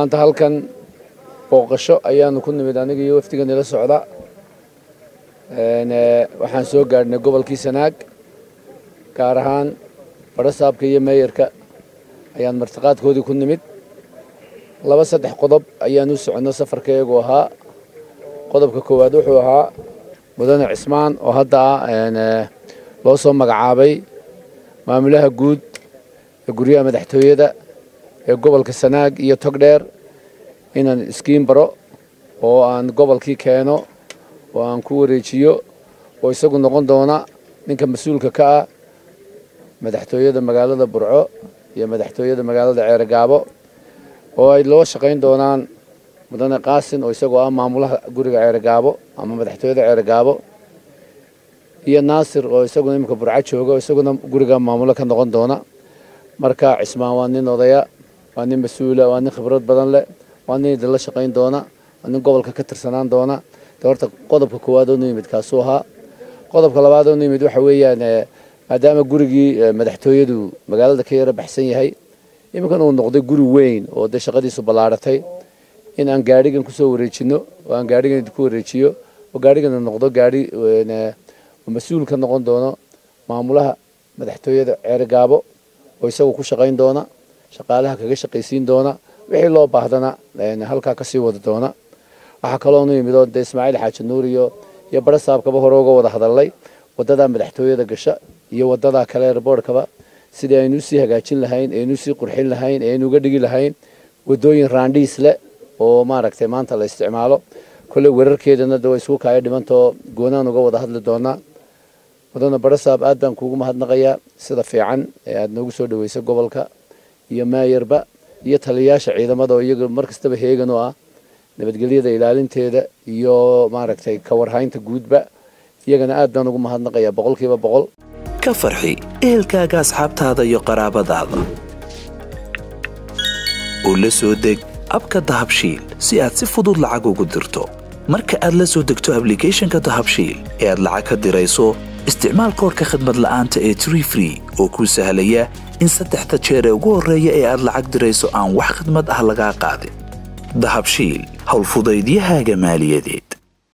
maanta halkan booqasho ayaanu ku nimid aniga iyo wafdiga nala socda waxaan soo gaadhnay gobolkii Sanaag gaar ahaan barasaabka iyo meeyarka ayaan martiqaadkoodii ku nimid laba saddex qodob ayaan u soconay safarkeegu ahaa qodobka koowaad wuxuu ahaa mudane Cismaan oo hadda loo soo magacaabay maamulaha guud ee guriga madaxtooyada ee gobolka Sanaag iyo Togdheer inaan iskiin baro oo aan gobolkii keeno oo aan ku wareejiyo oo isagu noqon doona ninka mas'uulka ka ah madaxtooyada magaalada Burco iyo madaxtooyada magaalada Ceergaabo oo ay loo shaqeyn doonaan mudane Qaasin oo isagu ah maamulaha guriga Ceergaabo ama madaxtooyada Ceergaabo iyo Naasir oo isagu imka Burco jooga oo isaguna guriga maamula ka noqon doona marka Cismaan waa nin odaya waa nin mas'uul ah waa nin khibrad badan leh waa nin la shaqeyn doona waa nin gobolka ka tirsanaan doona horta qodobka koowaad oo nimid kaasoo ahaa qodobka labaad oo nimid waxa weeyaan maadaama gurigii madaxtooyadu magaalada ka yara baxsan yahay iminkan uu noqday guri weyn oo shaqadiisu balaaratay in aan gaarigan ku soo wareejino oo aan gaarigan ku wareejiyo oo gaarigan noqdo gaari mas'uul ka noqon doono maamulaha madaxtooyada Ceergaabo oo isagu ku shaqeyn doona shaqaalaha kaga shaqeysiin doona wixii loo baahdana halka ka sii wada doona waxa kale oo nimid oo Ismaaciil Xaaji Nuur iyo barasaabkaba hore uga wada hadalay wadada madaxtooyada gasha iyo wadada kale airportkaba sidii aynu sii hagaajin lahayn aynu sii qurxin lahayn aynu uga dhigi lahayn wadooyin raandhiis leh oo maaragtay maanta la isticmaalo kale wararkeedana way isku kaaya dhimanto goonaan uga wada hadli doona wadana barasaab aad baan kuugu mahadnaqayaa sida fiican ee aad noogu soo dhaweysay gobolka iyo maayarba iyo taliyaasha ciidamada oo iyaga markastaba heegan oo ah nabadgelyada ilaalinteeda iyo maaragtay ka warhaynta guudba iyagana aad baan ugu mahadnaqayaa 100% ka farxi ehelkaaga asxaabtaada iyo qaraabadaada oo la soo deg abka Dahabshiil si aad si fudud lacag ugu dirto marka aad la soo degto applicationka Dahabshiil ee aad lacag ka dirayso isticmaal koodka khidmad la'aanta ee Tree Free oo kuu sahlaya in saddexda jeer ee ugu horeeya ee aad lacag dirayso aan wax khidmad ah laga qaadin Dahabshiil hawl fudaydiyahaaga maaliyadeed